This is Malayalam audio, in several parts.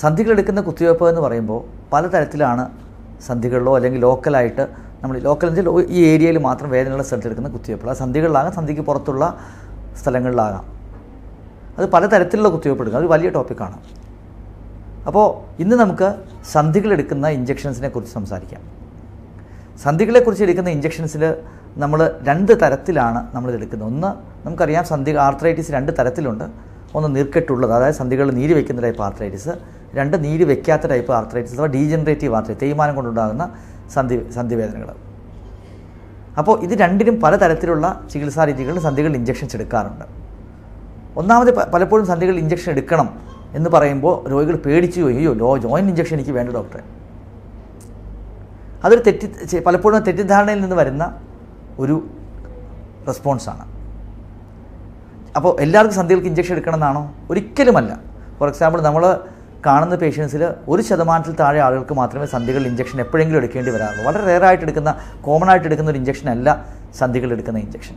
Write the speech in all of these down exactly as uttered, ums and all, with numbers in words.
സന്ധികളെടുക്കുന്ന കുത്തിവയ്പ്പ് എന്ന് പറയുമ്പോൾ പലതരത്തിലാണ് സന്ധികളിലോ അല്ലെങ്കിൽ ലോക്കലായിട്ട് നമ്മൾ ലോക്കൽ എന്ന് വെച്ചാൽ ഈ ഏരിയയിൽ മാത്രം വേദനയുള്ള സ്ഥലത്തെടുക്കുന്ന കുത്തിവയ്പ്പുകൾ. അത് സന്ധികളിലാകാം, സന്ധിക്ക് പുറത്തുള്ള സ്ഥലങ്ങളിലാകാം. അത് പലതരത്തിലുള്ള കുത്തിവയ്പ്പ് എടുക്കുക. അത് വലിയ ടോപ്പിക്കാണ്. അപ്പോൾ ഇന്ന് നമുക്ക് സന്ധികളെടുക്കുന്ന ഇഞ്ചക്ഷൻസിനെ കുറിച്ച് സംസാരിക്കാം. സന്ധികളെക്കുറിച്ച് എടുക്കുന്ന ഇഞ്ചക്ഷൻസിൽ നമ്മൾ രണ്ട് തരത്തിലാണ് നമ്മളിതെടുക്കുന്നത്. ഒന്ന് നമുക്കറിയാം, സന്ധി ആർത്രൈറ്റിസ് രണ്ട് തരത്തിലുണ്ട്. ഒന്ന് നീർക്കെട്ടുള്ളത്, അതായത് സന്ധികളിൽ നീര് വയ്ക്കുന്ന ടൈപ്പ് ആർത്രൈറ്റിസ്. രണ്ട് നീര് വയ്ക്കാത്ത ടൈപ്പ് ആർത്രൈറ്റിസ് അഥവാ ഡീജനറേറ്റീവ് ആർത്രൈറ്റിസ്, തേയ്മാനം കൊണ്ടുണ്ടാകുന്ന സന്ധി സന്ധിവേദനകൾ. അപ്പോൾ ഇത് രണ്ടിനും പലതരത്തിലുള്ള ചികിത്സാ രീതികളിൽ സന്ധികളിൽ ഇഞ്ചക്ഷൻസ് എടുക്കാറുണ്ട്. ഒന്നാമത് പലപ്പോഴും സന്ധികളിൽ ഇഞ്ചക്ഷൻ എടുക്കണം എന്ന് പറയുമ്പോൾ രോഗികൾ പേടിച്ചു പോയി, അയ്യോ ലോ ജോയിൻറ്റ് ഇഞ്ചക്ഷൻ എനിക്ക് വേണ്ട ഡോക്ടറെ. അതൊരു തെറ്റി പലപ്പോഴും തെറ്റിദ്ധാരണയിൽ നിന്ന് വരുന്ന ഒരു റെസ്പോൺസാണ്. അപ്പോൾ എല്ലാവർക്കും സന്ധികൾക്ക് ഇഞ്ചക്ഷൻ എടുക്കണമെന്നാണോ? ഒരിക്കലുമല്ല. ഫോർ എക്സാമ്പിൾ, നമ്മൾ കാണുന്ന പേഷ്യൻസിൽ ഒരു ശതമാനത്തിൽ താഴെ ആളുകൾക്ക് മാത്രമേ സന്ധികളിൽ ഇഞ്ചക്ഷൻ എപ്പോഴെങ്കിലും എടുക്കേണ്ടി വരാറുള്ളൂ. വളരെ റെയറായിട്ട് എടുക്കുന്ന, കോമൺ ആയിട്ട് എടുക്കുന്ന ഒരു ഇഞ്ചക്ഷൻ അല്ല സന്ധികളിൽ എടുക്കുന്ന ഇഞ്ചക്ഷൻ.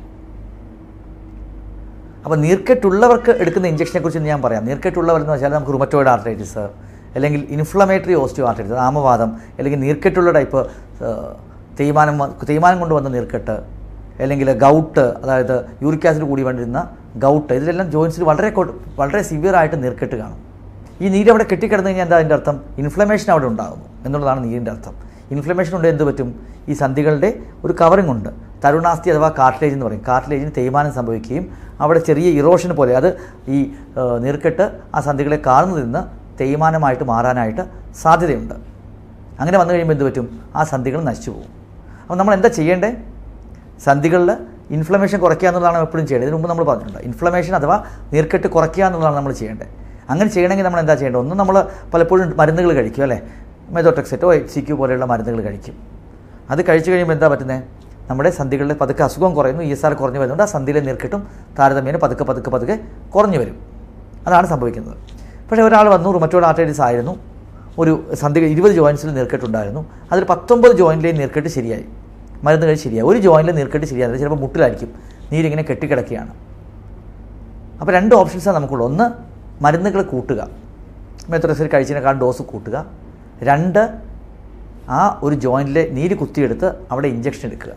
അപ്പോൾ നീർക്കെട്ടുള്ളവർക്ക് എടുക്കുന്ന ഇഞ്ചക്ഷനെ കുറിച്ച് ഞാൻ പറയാം. നീർക്കെട്ടുള്ളവരെന്ന് വെച്ചാൽ നമുക്ക് റുമറ്റോയിഡ് ആർത്രൈറ്റിസ്, അല്ലെങ്കിൽ ഇൻഫ്ലമേറ്ററി ഓസ്റ്റിയോ ആർത്രൈറ്റിസ്, ആമവാദം, അല്ലെങ്കിൽ നീർക്കെട്ടുള്ള ടൈപ്പ് തേയ്മാനം തേയ്മാനം കൊണ്ട് വന്ന നീർക്കെട്ട്, അല്ലെങ്കിൽ ഗൗട്ട്, അതായത് യൂറിക് ആസിഡ് കൂടി വേണ്ടിയിരുന്ന ഗൗട്ട്, ഇതിലെല്ലാം ജോയിൻസിൽ വളരെ വളരെ സിവിയറായിട്ട് നീർക്കെട്ട് കാണും. ഈ നീര് അവിടെ കെട്ടിക്കിടന്നു കഴിഞ്ഞാൽ എന്താ അതിൻ്റെ അർത്ഥം? ഇൻഫ്ലമേഷൻ അവിടെ ഉണ്ടാകുന്നു എന്നുള്ളതാണ് നീരിൻ്റെ അർത്ഥം. ഇൻഫ്ലമേഷൻ ഉണ്ട് എന്ത് പറ്റും? ഈ സന്ധികളുടെ ഒരു കവറിംഗ് ഉണ്ട്, തരുണാസ്ഥി അഥവാ കാർട്ടിലേജ് എന്ന് പറയും. കാർട്ടിലേജിന് തേയ്മാനം സംഭവിക്കുകയും അവിടെ ചെറിയ ഇറോഷൻ പോലെ അത് ഈ നീർക്കെട്ട് ആ സന്ധികളെ കാർന്നു നിന്ന് തേയ്മാനമായിട്ട് മാറാനായിട്ട് സാധ്യതയുണ്ട്. അങ്ങനെ വന്നു കഴിയുമ്പോൾ എന്ത് പറ്റും? ആ സന്ധികൾ നശിച്ചു പോകും. അപ്പോൾ നമ്മൾ എന്താ ചെയ്യേണ്ടത്? സന്ധികളിൽ ഇൻഫ്ലമേഷൻ കുറയ്ക്കുക എന്നുള്ളതാണ് എപ്പോഴും ചെയ്യേണ്ടത്. ഇതിന് മുമ്പ് നമ്മൾ പറഞ്ഞിട്ടുണ്ട്, ഇൻഫ്ലമേഷൻ അഥവാ നീർക്കെട്ട് കുറയ്ക്കുക എന്നുള്ളതാണ് നമ്മൾ ചെയ്യേണ്ടത്. അങ്ങനെ ചെയ്യണമെങ്കിൽ നമ്മൾ എന്താ ചെയ്യേണ്ടത്? ഒന്ന്, നമ്മൾ പലപ്പോഴും മരുന്നുകൾ കഴിക്കും, അല്ലേ? മെതോട്രെക്സെറ്റോ എച്ച് സി ക്യൂ പോലെയുള്ള മരുന്നുകൾ കഴിക്കും. അത് കഴിച്ചു കഴിയുമ്പോൾ എന്താ പറ്റുന്നത്? നമ്മുടെ സന്ധികളിൽ പതുക്കെ അസുഖം കുറയുന്നു, ഇ എസ് ആർ കുറഞ്ഞു വരുന്നുണ്ട്. ആ സന്ധിയിലെ നീർക്കെട്ടും താരതമ്യേന പതുക്കെ പതുക്കെ പതുക്കെ കുറഞ്ഞു വരും. അതാണ് സംഭവിക്കുന്നത്. പക്ഷേ ഒരാൾ വന്നു, റുമറ്റോയിഡ് ആർത്രൈറ്റിസ് ആയിരുന്നു, ഒരു സന്ധി ഇരുപത് ജോയിൻസിൽ നീർക്കെട്ടുണ്ടായിരുന്നു, അതിൽ പത്തൊമ്പത് ജോയിൻറ്റിലെയും നീർക്കെട്ട് ശരിയായി, മരുന്ന് കഴിച്ച് ശരിയായി. ഒരു ജോയിൻറ്റിൽ നീർക്കെട്ട് ശരിയാകുന്നത് ചിലപ്പോൾ മുട്ടിലായിരിക്കും, നീരിങ്ങനെ കെട്ടിക്കിടക്കുകയാണ്. അപ്പോൾ രണ്ട് ഓപ്ഷൻസാണ് നമുക്കുള്ളൂ. ഒന്ന്, മരുന്നുകൾ കൂട്ടുക, മെത്രോക്സൈഡ് കഴിച്ചതിനേക്കാൾ ഡോസ് കൂട്ടുക. രണ്ട്, ആ ഒരു ജോയിൻറ്റിലെ നീര് കുത്തിയെടുത്ത് അവിടെ ഇഞ്ചക്ഷൻ എടുക്കുക.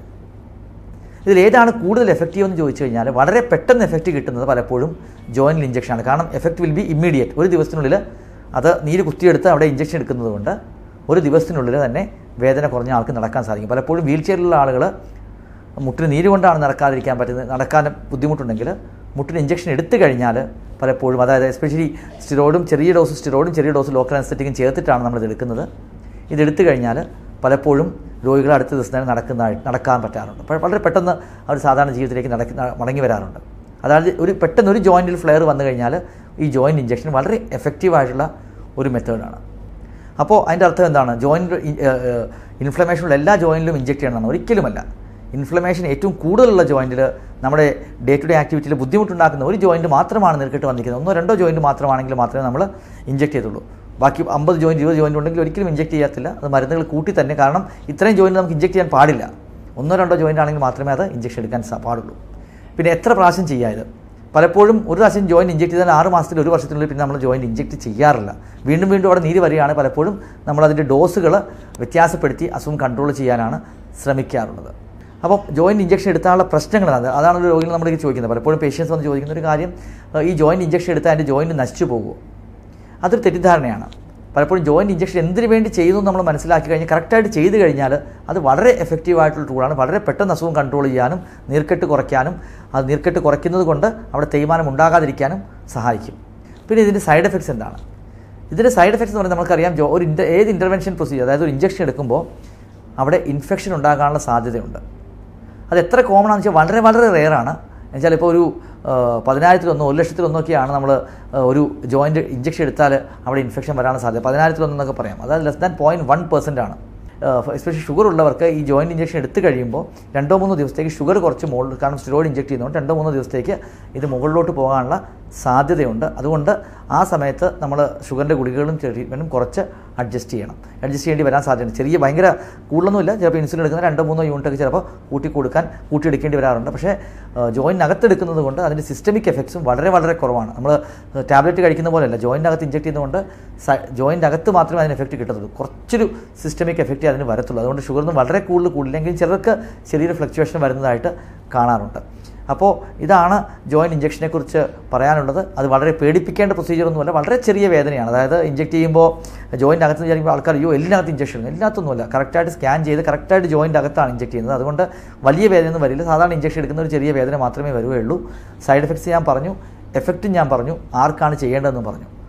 ഇതിലേതാണ് കൂടുതൽ എഫക്റ്റീവ് എന്ന് ചോദിച്ചു കഴിഞ്ഞാൽ വളരെ പെട്ടെന്ന് എഫക്റ്റ് കിട്ടുന്നത് പലപ്പോഴും ജോയിൻറ്റിൽ ഇഞ്ചക്ഷനാണ്. കാരണം എഫക്റ്റ് വിൽ ബി ഇമ്മീഡിയറ്റ്. ഒരു ദിവസത്തിനുള്ളിൽ അത് നീര് കുത്തിയെടുത്ത് അവിടെ ഇഞ്ചക്ഷൻ എടുക്കുന്നത് കൊണ്ട് ഒരു ദിവസത്തിനുള്ളിൽ തന്നെ വേദന കുറഞ്ഞ ആൾക്ക് നടക്കാൻ സാധിക്കും. പലപ്പോഴും വീൽ ചെയറിലുള്ള ആളുകൾ മുട്ടിന് നീര് കൊണ്ടാണ് നടക്കാതിരിക്കാൻ പറ്റുന്നത്, നടക്കാൻ ബുദ്ധിമുട്ടുണ്ടെങ്കിൽ മുട്ടിന് ഇഞ്ചക്ഷൻ എടുത്തു കഴിഞ്ഞാൽ പലപ്പോഴും, അതായത് എസ്പെഷ്യലി സ്റ്റിറോയിഡും ചെറിയ ഡോസ് സ്റ്റിറോയിഡും ചെറിയ ഡോസ് ലോക്കൽ അനസ്തെറ്റിക്കും ചേർത്തിട്ടാണ് നമ്മളിത് എടുക്കുന്നത്. ഇതെടുത്തു കഴിഞ്ഞാൽ പലപ്പോഴും രോഗികൾ അടുത്ത ദിവസം തന്നെ നടക്കുന്നതായിട്ട് നടക്കാൻ പറ്റാറുണ്ട്. വളരെ പെട്ടെന്ന് അവർ സാധാരണ ജീവിതത്തിലേക്ക് നടക്കി മടങ്ങി വരാറുണ്ട്. അതായത് ഒരു പെട്ടെന്ന് ഒരു ജോയിൻറ്റിൽ ഫ്ലെയർ വന്നു കഴിഞ്ഞാൽ ഈ ജോയിൻറ്റ് ഇഞ്ചക്ഷൻ വളരെ എഫക്റ്റീവായിട്ടുള്ള ഒരു മെത്തേഡാണ്. അപ്പോൾ അതിൻ്റെ അർത്ഥം എന്താണ്? ജോയിൻറ്റ് ഇൻഫ്ലമേഷനുള്ള എല്ലാ ജോയിൻറ്റിലും ഇഞ്ചക്ട് ചെയ്യണമെന്നാണ്? ഒരിക്കലുമല്ല. ഇൻഫ്ലമേഷൻ ഏറ്റവും കൂടുതലുള്ള ജോയിൻറ്റിൽ, നമ്മുടെ ഡേ ടു ഡേ ആക്ടിവിറ്റിയിൽ ബുദ്ധിമുട്ടുണ്ടാക്കുന്ന ഒരു ജോയിൻറ്റ് മാത്രമാണ് നീർക്കെട്ട് വന്നിരിക്കുന്നത്. ഒന്നോ രണ്ടോ ജോയിൻറ്റ് മാത്രമാണെങ്കിൽ മാത്രമേ നമ്മൾ ഇഞ്ചക്ട് ചെയ്തുള്ളൂ. ബാക്കി അമ്പത് ജോയിൻറ്റ് ഇരുപത് ജോയിൻറ്റ് ഉണ്ടെങ്കിൽ ഒരിക്കലും ഇഞ്ചക്ട് ചെയ്യത്തില്ല. അത് മരുന്നുകൾ കൂട്ടി തന്നെ. കാരണം ഇത്രയും ജോയിൻറ്റ് നമുക്ക് ഇഞ്ചക്ട് ചെയ്യാൻ പാടില്ല. ഒന്നോ രണ്ടോ ജോയിൻ്റ് ആണെങ്കിൽ മാത്രമേ അത് ഇഞ്ചക്ഷൻ എടുക്കാൻ പാടുള്ളൂ. പിന്നെ എത്ര പ്രാവശ്യം ചെയ്യുക? ഇത് പലപ്പോഴും ഒരു പ്രാവശ്യം ജോയിൻറ്റ് ഇഞ്ചക്ട് ചെയ്താൽ ആറ് മാസത്തിൽ ഒരു വർഷത്തിനുള്ളിൽ പിന്നെ നമ്മൾ ജോയിൻറ്റ് ഇഞ്ചക്ട് ചെയ്യാറില്ല. വീണ്ടും വീണ്ടും അവിടെ നീര് വരികയാണ്. പലപ്പോഴും നമ്മളതിൻ്റെ ഡോസുകൾ വ്യത്യാസപ്പെടുത്തി അസുഖം കൺട്രോൾ ചെയ്യാനാണ് ശ്രമിക്കാറുള്ളത്. അപ്പം ജോയിൻറ്റ് ഇഞ്ചക്ഷൻ എടുത്താനുള്ള പ്രശ്നങ്ങളാണ്. അതാണ് ഒരു രോഗികൾ നമ്മൾ ചോദിക്കുന്നത്. പലപ്പോഴും പേഷ്യൻസ് വന്ന് ചോദിക്കുന്ന ഒരു കാര്യം, ഈ ജോയിൻറ്റ് ഇഞ്ചക്ഷൻ എടുത്താൽ അതിൻ്റെ ജോയിൻറ്റ് നശിച്ചു പോകുമോ? അതൊരു തെറ്റിദ്ധാരണയാണ്. പലപ്പോഴും ജോയിൻറ്റ് ഇഞ്ചക്ഷൻ എന്തിനു വേണ്ടി ചെയ്യുന്നു നമ്മൾ മനസ്സിലാക്കി കഴിഞ്ഞാൽ, കറക്റ്റായിട്ട് ചെയ്ത് കഴിഞ്ഞാൽ അത് വളരെ എഫക്റ്റീവായിട്ടുള്ള ടൂളാണ്. വളരെ പെട്ടെന്ന് അസുഖം കൺട്രോൾ ചെയ്യാനും നീർക്കെട്ട് കുറയ്ക്കാനും, അത് നീർക്കെട്ട് കുറയ്ക്കുന്നത് കൊണ്ട് അവിടെ തേയ്മാനം ഉണ്ടാകാതിരിക്കാനും സഹായിക്കും. പിന്നെ ഇതിൻ്റെ സൈഡ് എഫക്ട്സ് എന്താണ്? ഇതിൻ്റെ സൈഡ് എഫക്ട്സ് എന്ന് പറഞ്ഞാൽ നമുക്കറിയാം, ഒരു ഇൻ്റർ ഏത് ഇൻ്റർവെൻഷൻ പ്രൊസീജിയർ, അതായത് ഒരു ഇഞ്ചക്ഷൻ എടുക്കുമ്പോൾ അവിടെ ഇൻഫെക്ഷൻ ഉണ്ടാകാനുള്ള സാധ്യതയുണ്ട്. അത് എത്ര കോമൺ ആണെന്ന് വെച്ചാൽ വളരെ വളരെ റെയറാണ്. എന്നുവെച്ചാൽ ഇപ്പോൾ ഒരു പതിനായിരത്തിലൊന്നോ ഒരു ലക്ഷത്തിലൊന്നൊക്കെയാണ് നമ്മൾ ഒരു ജോയിൻറ്റ് ഇഞ്ചക്ഷൻ എടുത്താൽ അവിടെ ഇൻഫെക്ഷൻ വരാനുള്ള സാധ്യത. പതിനായിരത്തിലൊന്നൊക്കെ പറയാം. അതായത് less than point one percent ആണ്. എസ്പെഷ്യലി ഷുഗർ ഉള്ളവർക്ക് ഈ ജോയിൻറ്റ് ഇഞ്ചക്ഷൻ എടുത്തു കഴിയുമ്പോൾ രണ്ടോ മൂന്നോ ദിവസത്തേക്ക് ഷുഗർ കുറച്ച് മുകളിൽ, കാരണം സ്റ്റിറോയിഡ് ഇഞ്ചക്ട് ചെയ്യുന്നതുകൊണ്ട് രണ്ടോ മൂന്നോ ദിവസത്തേക്ക് ഇത് മുകളിലോട്ട് പോകാനുള്ള സാധ്യതയുണ്ട്. അതുകൊണ്ട് ആ സമയത്ത് നമ്മൾ ഷുഗറിൻ്റെ ഗുളികകളും ട്രീറ്റ്മെൻറ്റും കുറച്ച് അഡ്ജസ്റ്റ് ചെയ്യണം. അഡ്ജസ്റ്റ് ചെയ്യേണ്ടി വരാൻ സാധ്യതയുണ്ട്. ചെറിയ ഭയങ്കര കൂടുതലൊന്നുമില്ല, ചിലപ്പോൾ ഇൻസുലിൻ എടുക്കുന്ന രണ്ടോ മൂന്നോ യൂണിറ്റൊക്കെ ചിലപ്പോൾ കൂട്ടി കൊടുക്കാൻ കൂട്ടിയെടുക്കേണ്ടി വരാറുണ്ട്. പക്ഷേ ജോയിൻറ്റിനകത്തെടുക്കുന്നത് കൊണ്ട് അതിൻ്റെ സിസ്റ്റമിക് എഫക്ട്സും വളരെ വളരെ കുറവാണ്. നമ്മൾ ടാബ്ലറ്റ് കഴിക്കുന്ന പോലെയല്ല, ജോയിൻറ്റിനകത്ത് ഇഞ്ചെക്ട് ചെയ്യുന്നതുകൊണ്ട് ജോയിൻറ്റിനകത്ത് മാത്രമേ അതിന് എഫക്റ്റ് കിട്ടത്തുള്ളൂ. കുറച്ചൊരു സിസ്റ്റമിക് എഫക്റ്റ് അതിന് വരത്തുള്ളൂ. അതുകൊണ്ട് ഷുഗറൊന്നും വളരെ കൂടുതൽ കൂടില്ലെങ്കിൽ ചിലർക്ക് ചെറിയൊരു ഫ്ലക്ച്വേഷൻ വരുന്നതായിട്ട് കാണാറുണ്ട്. അപ്പോൾ ഇതാണ് ജോയിൻറ്റ് ഇഞ്ചക്ഷനെക്കുറിച്ച് പറയാനുള്ളത്. അത് വളരെ പേടിപ്പിക്കേണ്ട പ്രൊസീജിയറൊന്നുമല്ല, വളരെ ചെറിയ വേദനയാണ്. അതായത് ഇഞ്ചെക്ട് ചെയ്യുമ്പോൾ ജോയിൻ്റ് അകത്ത് വിചാരിക്കുമ്പോൾ ആൾക്കാർ അയ്യോ എല്ലാത്തിനും ഇഞ്ചക്ഷൻ, എല്ലാത്തൊന്നുമല്ല, കറക്റ്റായിട്ട് സ്കാൻ ചെയ്ത് കറക്റ്റായിട്ട് ജോയിൻ്റ് അകത്താണ് ഇഞ്ചെക്ട് ചെയ്യുന്നത്. അതുകൊണ്ട് വലിയ വേദനയൊന്നും വരില്ല. സാധാരണ ഇഞ്ചക്ഷൻ എടുക്കുന്ന ഒരു ചെറിയ വേദന മാത്രമേ വരുകയുള്ളൂ. സൈഡ് എഫക്ട്സ് ഞാൻ പറഞ്ഞു, എഫക്റ്റും ഞാൻ പറഞ്ഞു, ആർക്കാണ് ചെയ്യേണ്ടതെന്നും പറഞ്ഞു.